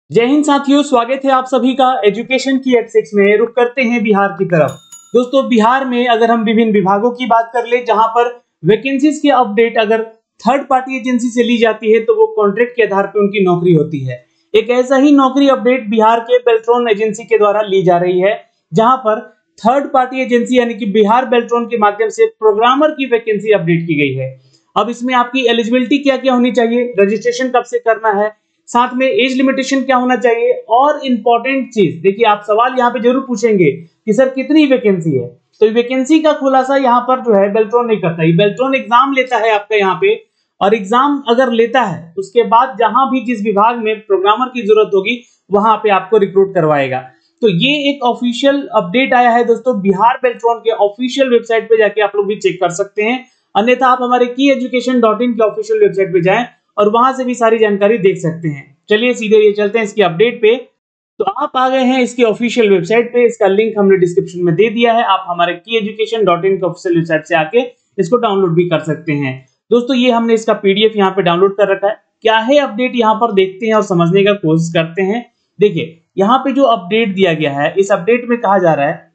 जय हिंद साथियों, स्वागत है आप सभी का एजुकेशन की एट 6 में। रुक करते हैं बिहार की तरफ। दोस्तों, बिहार में अगर हम विभिन्न विभागों की बात कर ले, जहां पर वैकेंसीज के अपडेट अगर थर्ड पार्टी एजेंसी से ली जाती है तो वो कॉन्ट्रैक्ट के आधार पर उनकी नौकरी होती है। एक ऐसा ही नौकरी अपडेट बिहार के बेल्ट्रॉन एजेंसी के द्वारा ली जा रही है, जहां पर थर्ड पार्टी एजेंसी यानी कि बिहार बेल्ट्रॉन के माध्यम से प्रोग्रामर की वैकेंसी अपडेट की गई है। अब इसमें आपकी एलिजिबिलिटी क्या क्या होनी चाहिए, रजिस्ट्रेशन कब से करना है, साथ में एज लिमिटेशन क्या होना चाहिए, और इंपॉर्टेंट चीज देखिए, आप सवाल यहाँ पे जरूर पूछेंगे कि सर कितनी वैकेंसी है। तो वैकेंसी का खुलासा यहाँ पर जो है बेल्ट्रॉन नहीं करता है। बेल्ट्रॉन एग्जाम लेता है आपका यहाँ पे, और एग्जाम अगर लेता है उसके बाद जहां भी जिस विभाग में प्रोग्रामर की जरूरत होगी वहां पे आपको रिक्रूट करवाएगा। तो ये एक ऑफिशियल अपडेट आया है दोस्तों, बिहार बेल्ट्रॉन के ऑफिशियल वेबसाइट पे जाके आप लोग भी चेक कर सकते हैं। अन्यथा आप हमारे kyeducation.in के ऑफिशियल वेबसाइट पे जाएं और वहां से भी सारी जानकारी देख सकते हैं। चलिए सीधे ये चलते हैं इसकी अपडेट पे। तो आप आ गए हैं इसकी ऑफिशियल वेबसाइट पे, इसका लिंक हमने डिस्क्रिप्शन में दे दिया है। आप हमारे kyeducation.in के ऑफिशियल वेबसाइट से आके इसको डाउनलोड भी कर सकते हैं। दोस्तों, ये हमने इसका पीडीएफ यहाँ पे डाउनलोड कर रखा है। क्या है अपडेट, यहाँ पर देखते हैं और समझने का कोशिश करते हैं। देखिए, यहाँ पे जो अपडेट दिया गया है, इस अपडेट में कहा जा रहा है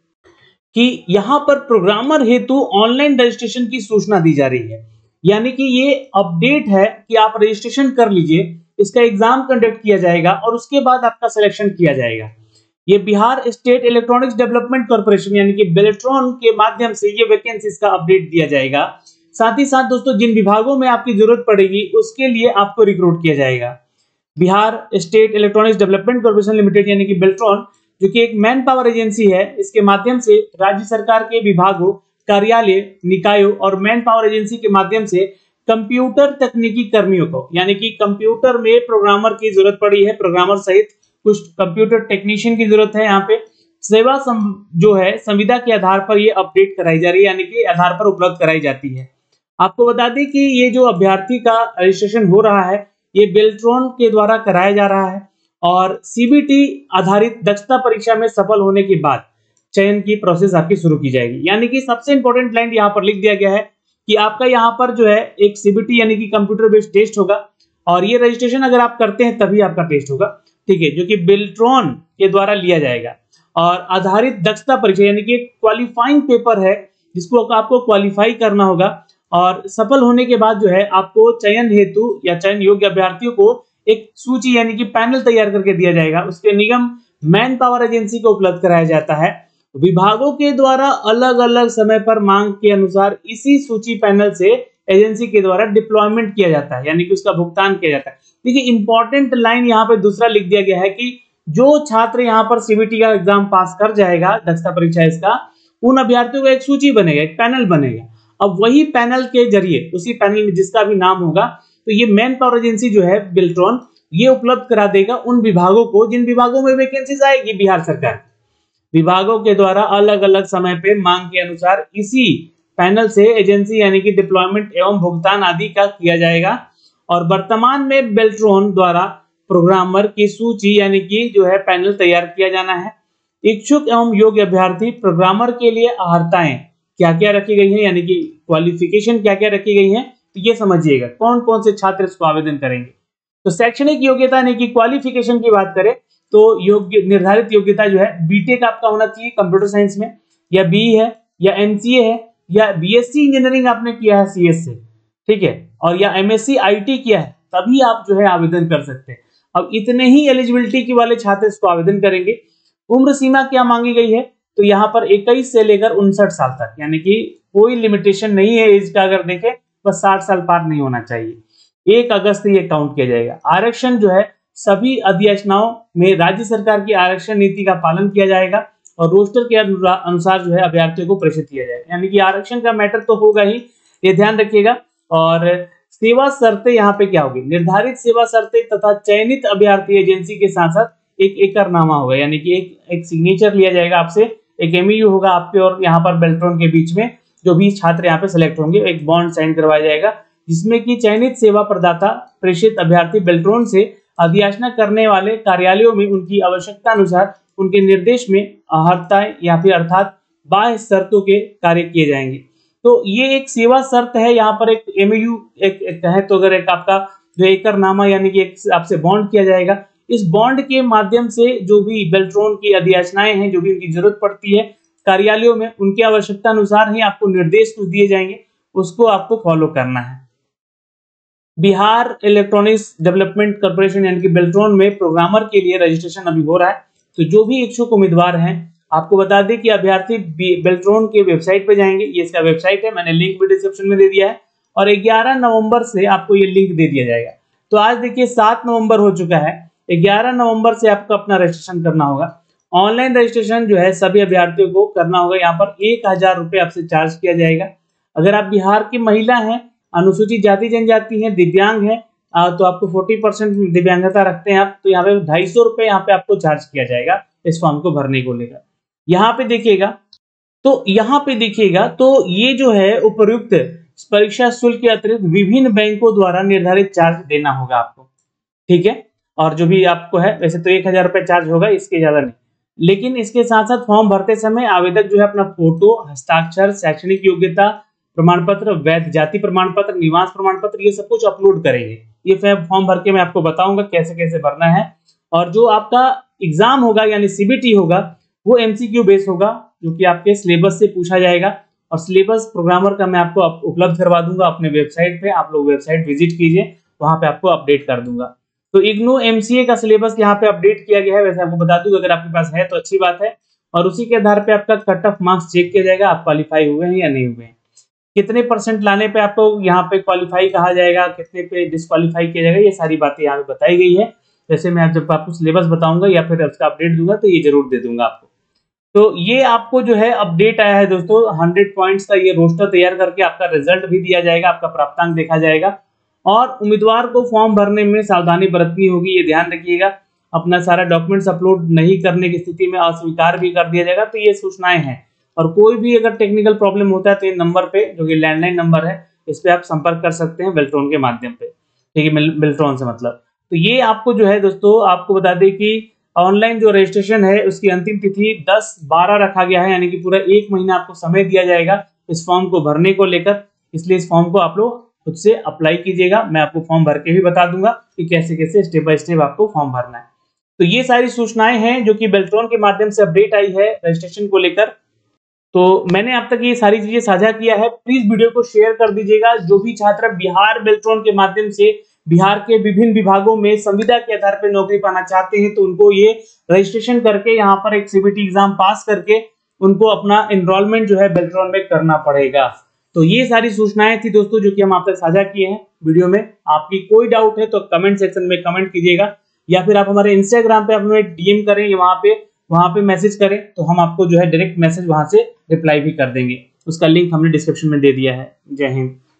कि यहाँ पर प्रोग्रामर हेतु ऑनलाइन रजिस्ट्रेशन की सूचना दी जा रही है। यानी कि ये अपडेट है कि आप रजिस्ट्रेशन कर लीजिए, इसका एग्जाम कंडक्ट किया जाएगा और उसके बाद आपका सिलेक्शन किया जाएगा। ये Bihar state electronics development corporation यानी कि बेल्ट्रॉन के माध्यम से ये वैकेंसीज का अपडेट दिया जाएगा। साथ ही साथ दोस्तों, जिन विभागों में आपकी जरूरत पड़ेगी उसके लिए आपको रिक्रूट किया जाएगा। Bihar state electronics development corporation limited यानी कि बेल्ट्रॉन, जो कि एक मैन पावर एजेंसी है, इसके माध्यम से राज्य सरकार के विभागों, कार्यालय, निकायों और मैन पावर एजेंसी के माध्यम से कंप्यूटर तकनीकी कर्मियों को, यानी कि कंप्यूटर में प्रोग्रामर की जरूरत पड़ी है, प्रोग्रामर सहित कुछ कंप्यूटर टेक्नीशियन की जरूरत है। यहाँ पे सेवा जो है संविदा के आधार पर ये अपडेट कराई जा रही है, यानी कि आधार पर उपलब्ध कराई जाती है। आपको बता दें कि ये जो अभ्यर्थी का रजिस्ट्रेशन हो रहा है, ये बेल्ट्रॉन के द्वारा कराया जा रहा है और सीबीटी आधारित दक्षता परीक्षा में सफल होने के बाद चयन की प्रोसेस आपकी शुरू की जाएगी। यानी कि सबसे इंपॉर्टेंट लाइन यहाँ पर लिख दिया गया है कि आपका यहाँ पर जो है एक सीबीटी यानी कि कंप्यूटर बेस्ड टेस्ट होगा, और ये रजिस्ट्रेशन अगर आप करते हैं तभी आपका टेस्ट होगा, ठीक है, जो कि बेल्ट्रॉन के द्वारा लिया जाएगा। और आधारित दक्षता परीक्षा यानी कि क्वालिफाइंग पेपर है जिसको आपको क्वालिफाई करना होगा, और सफल होने के बाद जो है आपको चयन हेतु या चयन योग्य अभ्यर्थियों को एक सूची यानी कि पैनल तैयार करके दिया जाएगा। उसके निगम मैन पावर एजेंसी को उपलब्ध कराया जाता है। विभागों के द्वारा अलग अलग समय पर मांग के अनुसार इसी सूची पैनल से एजेंसी के द्वारा डिप्लॉयमेंट किया जाता है, यानी कि उसका भुगतान किया जाता है। देखिए, इंपॉर्टेंट लाइन यहाँ पे दूसरा लिख दिया गया है कि जो छात्र यहाँ पर सीबीटी का एग्जाम पास कर जाएगा, दक्षता परीक्षा इसका, उन अभ्यर्थियों का एक सूची बनेगा, एक पैनल बनेगा। अब वही पैनल के जरिए, उसी पैनल में जिसका भी नाम होगा, तो ये मैन पावर एजेंसी जो है बेल्ट्रॉन, ये उपलब्ध करा देगा उन विभागों को जिन विभागों में वैकेंसीज आएगी बिहार सरकार। विभागों के द्वारा अलग अलग समय पे मांग के अनुसार इसी पैनल से एजेंसी यानी कि डिप्लॉयमेंट एवं भुगतान आदि का किया जाएगा। और वर्तमान में बेल्ट्रॉन द्वारा प्रोग्रामर की सूची यानी कि जो है पैनल तैयार किया जाना है। इच्छुक एवं योग्य अभ्यर्थी प्रोग्रामर के लिए अर्हताएं क्या क्या रखी गई है, यानी कि क्वालिफिकेशन क्या क्या रखी गई है, तो ये समझिएगा कौन कौन से छात्र इसको आवेदन करेंगे। तो शैक्षणिक योग्यता यानी कि क्वालिफिकेशन की बात करें तो योग्य निर्धारित योग्यता जो है बीटेक आपका होना चाहिए कंप्यूटर साइंस में, या बीई है, या एमसीए है, या बीएससी इंजीनियरिंग आपने किया है सीएस से, ठीक है, और या एमएससी आईटी किया है, तभी आप जो है आवेदन कर सकते हैं। अब इतने ही एलिजिबिलिटी के वाले छात्र इसको आवेदन करेंगे। उम्र सीमा क्या मांगी गई है, तो यहाँ पर 21 से लेकर 59 साल तक, यानी कि कोई लिमिटेशन नहीं है एज का। अगर देखें बस 60 साल पार नहीं होना चाहिए। 1 अगस्त से ये काउंट किया जाएगा। आरक्षण जो है सभी अधियाचनाओं में राज्य सरकार की आरक्षण नीति का पालन किया जाएगा और रोस्टर के अनुसार जो है अभ्यर्थियों को प्रेषित किया जाएगा। यानी कि आरक्षण का मैटर तो होगा ही, ये ध्यान रखिएगा। और सेवा शर्तें यहाँ पे क्या होगी, निर्धारित सेवा शर्तें तथा चयनित अभ्यर्थी एजेंसी के साथ साथ एक एकरनामा होगा, यानी कि एक सिग्नेचर लिया जाएगा आपसे, एक एमयू होगा आपके और यहाँ पर बेल्ट्रॉन के बीच में। जो भी छात्र यहाँ पे सिलेक्ट होंगे एक बॉन्ड साइन करवाया जाएगा, जिसमें कि चयनित सेवा प्रदाता प्रेषित अभ्यर्थी बेल्ट्रॉन से अधियाचना करने वाले कार्यालयों में उनकी आवश्यकता अनुसार उनके निर्देश में अर्हताएं या फिर अर्थात बाह्य शर्तों के कार्य किए जाएंगे। तो ये एक सेवा शर्त है। यहाँ पर एक एमयू एक है, तो अगर एक आपका जो एकरनामा यानी कि एक आपसे बॉन्ड किया जाएगा, इस बॉन्ड के माध्यम से जो भी बेल्ट्रॉन की अधियाचनाएं हैं, जो भी उनकी जरूरत पड़ती है कार्यालयों में, उनकी आवश्यकता अनुसार ही आपको निर्देश कुछ दिए जाएंगे, उसको आपको फॉलो करना है। बिहार इलेक्ट्रॉनिक्स डेवलपमेंट कॉर्पोरेशन यानी कि बेल्ट्रॉन में प्रोग्रामर के लिए रजिस्ट्रेशन अभी हो रहा है। तो जो भी इच्छुक उम्मीदवार हैं, आपको बता दें कि अभ्यर्थी बेल्ट्रॉन के वेबसाइट पे जाएंगे। ये इसका वेबसाइट है, मैंने लिंक भी डिस्क्रिप्शन में दे दिया है, और 11 नवंबर से आपको ये लिंक दे दिया जाएगा। तो आज देखिए 7 नवंबर हो चुका है, 11 नवंबर से आपको अपना रजिस्ट्रेशन करना होगा। ऑनलाइन रजिस्ट्रेशन जो है सभी अभ्यर्थियों को करना होगा। यहाँ पर 1000 रुपये आपसे चार्ज किया जाएगा। अगर आप बिहार की महिला हैं, अनुसूचित जाति जनजाति हैं, दिव्यांग हैं, तो आपको 40% दिव्यांगता रखते हैं आप, तो यहाँ पे 250 रुपये यहाँ पे आपको चार्ज किया जाएगा इस फॉर्म को भरने को लेकर। यहाँ पे देखिएगा तो ये जो है उपयुक्त परीक्षा शुल्क के अतिरिक्त विभिन्न बैंकों द्वारा निर्धारित चार्ज देना होगा आपको, ठीक है। और जो भी आपको है, वैसे तो 1000 रुपये चार्ज होगा, इसके ज्यादा नहीं। लेकिन इसके साथ साथ फॉर्म भरते समय आवेदक जो है अपना फोटो, हस्ताक्षर, शैक्षणिक योग्यता प्रमाण पत्र, वैध जाति प्रमाण पत्र, निवास प्रमाण पत्र, ये सब कुछ अपलोड करेंगे। ये फॉर्म भर के मैं आपको बताऊंगा कैसे कैसे भरना है। और जो आपका एग्जाम होगा यानी सीबीटी होगा, वो एमसीक्यू बेस होगा, जो कि आपके सिलेबस से पूछा जाएगा। और सिलेबस प्रोग्रामर का मैं आपको उपलब्ध करवा दूंगा अपने वेबसाइट पे। आप लोग वेबसाइट विजिट कीजिए, वहां पे आपको अपडेट कर दूंगा। तो इग्नू एमसीए का सिलेबस यहाँ पे अपडेट किया गया है। वैसे आपको बता दूं, अगर आपके पास है तो अच्छी बात है, और उसी के आधार पे आपका कट ऑफ मार्क्स चेक किया जाएगा, आप क्वालिफाई हुए हैं या नहीं हुए हैं। कितने परसेंट लाने पे आपको यहाँ पे क्वालिफाई कहा जाएगा, कितने पे डिस्क्वालीफाई किया जाएगा, ये सारी बातें यहाँ पे बताई गई है। जैसे मैं जब आपको सिलेबस बताऊंगा या फिर उसका अपडेट दूंगा तो ये जरूर दे दूंगा आपको। तो ये आपको जो है अपडेट आया है दोस्तों, 100 पॉइंट्स का ये रोस्टर तैयार करके आपका रिजल्ट भी दिया जाएगा, आपका प्राप्तांक देखा जाएगा। और उम्मीदवार को फॉर्म भरने में सावधानी बरतनी होगी, ये ध्यान रखिएगा। अपना सारा डॉक्यूमेंट्स अपलोड नहीं करने की स्थिति में अस्वीकार भी कर दिया जाएगा। तो ये सूचनाएं हैं, और कोई भी अगर टेक्निकल प्रॉब्लम होता है तो ये नंबर पे, जो कि लैंडलाइन नंबर है, इस पे आप संपर्क कर सकते हैं बेल्ट्रॉन के माध्यम पे, ठीक है, बेल्ट्रॉन से मतलब। तो ये आपको जो है दोस्तों, आपको बता दें कि ऑनलाइन जो रजिस्ट्रेशन है उसकी अंतिम तिथि 10/12 रखा गया है, यानी कि पूरा 1 महीना आपको समय दिया जाएगा इस फॉर्म को भरने को लेकर। इसलिए इस फॉर्म को आप लोग खुद से अप्लाई कीजिएगा। मैं आपको फॉर्म भर के भी बता दूंगा कि कैसे कैसे स्टेप बाय स्टेप आपको फॉर्म भरना है। तो ये सारी सूचनाएं हैं जो कि बेल्ट्रॉन के माध्यम से अपडेट आई है रजिस्ट्रेशन को लेकर। तो मैंने अब तक ये सारी चीजें साझा किया है। प्लीज वीडियो को शेयर कर दीजिएगा। जो भी छात्र बिहार बेल्ट्रॉन के माध्यम से बिहार के विभिन्न विभागों में संविदा के आधार पर नौकरी पाना चाहते हैं, तो उनको ये रजिस्ट्रेशन करके यहाँ पर एक सीबीटी एग्जाम पास करके उनको अपना एनरोलमेंट जो है बेल्ट्रॉन में करना पड़ेगा। तो ये सारी सूचनाएं थी दोस्तों जो कि हम आप तक साझा किए हैं वीडियो में। आपकी कोई डाउट है तो कमेंट सेक्शन में कमेंट कीजिएगा, या फिर आप हमारे इंस्टाग्राम पे हमें डीएम करें, वहां पे मैसेज करें, तो हम आपको जो है डायरेक्ट मैसेज वहां से रिप्लाई भी कर देंगे। उसका लिंक हमने डिस्क्रिप्शन में दे दिया है। जय हिंद।